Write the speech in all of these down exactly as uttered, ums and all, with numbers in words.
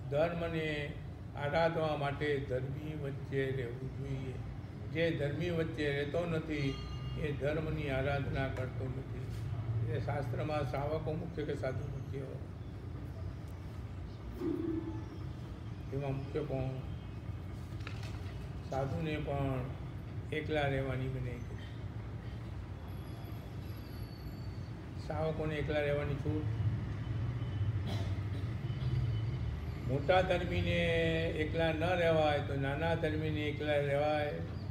ધર્મને આરાધવા માટે ધર્મી વચ્ચે રહેવું જોઈએ. જે ધર્મી વચ્ચે રહેતો નથી એ ધર્મની આરાધના કરતો નથી. એ શાસ્ત્રમાં શ્રાવકો મુખ્ય કે સાધુ મુખ્ય, એમાં મુખ્ય કોણ? સાધુને પણ એકલા રહેવાની વિનય કરી. શ્રાવકોને એકલા રહેવાની છૂટ. મોટા ધર્મીને એકલા ન રહેવાય તો નાના ધર્મીને એકલા રહેવાય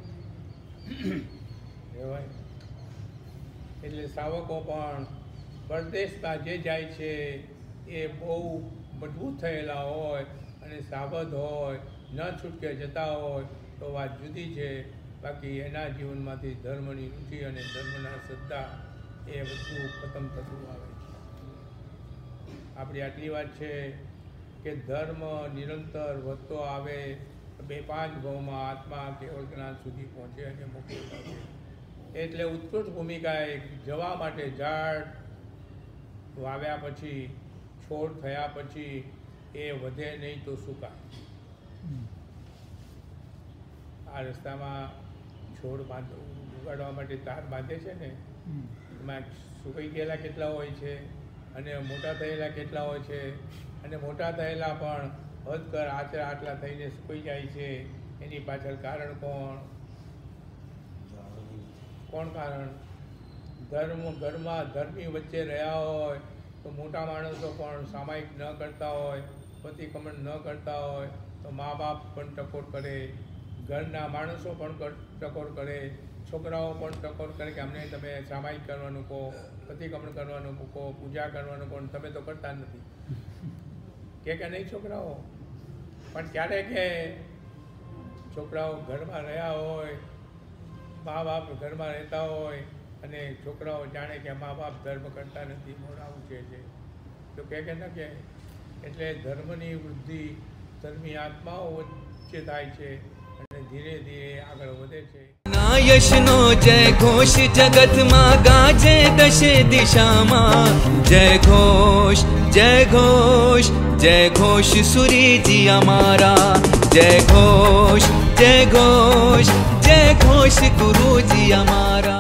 રહેવાય એટલે શ્રાવકો પણ પરદેશમાં જે જાય છે એ બહુ મજબૂત થયેલા હોય અને સાબદ હોય, ન છૂટકે જતા હોય તો વાત જુદી છે. બાકી એના જીવનમાંથી ધર્મની રુચિ અને ધર્મના શ્રદ્ધા એ બધું ખતમ થતું આવે છે. આપણી આટલી વાત છે કે ધર્મ નિરંતર વધતો આવે, બે પાંચ ભાવમાં આત્મા કેવળ જ્ઞાન સુધી પહોંચે અને મુક્તિ પહોંચે. એટલે ઉત્કૃષ્ટ ભૂમિકાએ જવા માટે ઝાડ વાવ્યા પછી, છોડ થયા પછી એ વધે નહીં તો સુકાય. આ રસ્તામાં છોડ બાંધ ઉગાડવા માટે તાર બાંધે છે ને, એમાં સુકાઈ ગયેલા કેટલા હોય છે અને મોટા થયેલા કેટલા હોય છે, અને મોટા થયેલા પણ હદ કર આચર આટલા થઈને સુકાઈ જાય છે. એની પાછળ કારણ કોણ? કોણ કારણ? ધર્મ ઘરમાં ધર્મી વચ્ચે રહ્યા હોય તો મોટા માણસો પણ સામાયિક ન કરતા હોય, પ્રતિક્રમણ ન કરતા હોય તો મા બાપ પણ ટકોર કરે, ઘરના માણસો પણ ટકોર કરે, છોકરાઓ પણ ટકોર કરે કે અમને તમે સામાયિક કરવાનું કહો, પ્રતિક્રમણ કરવાનું કહો, પૂજા કરવાનું કહો, તમે તો કરતા નથી કે કે નહીં છોકરાઓ? પણ ક્યારે કે છોકરાઓ ઘરમાં રહ્યા હોય, મા બાપ ઘરમાં રહેતા હોય અને છોકરાઓ જાણે કે મા બાપ ધર્મ કરતા નથી, મોડા ઉઠે છે તો કે કે ન કે. એટલે ધર્મની વૃદ્ધિ ધર્મી આત્માઓ વચ્ચે થાય છે અને ધીરે ધીરે આગળ વધે છે. યશનો જય ઘોષ જગતમાં ગાજે દશે દિશામાં, જય ઘોષ જય ઘોષ જય ઘોષ સુરીજી અમારા, જય ઘોષ જય ઘોષ જય ઘોષ ગુરુજી અમારા.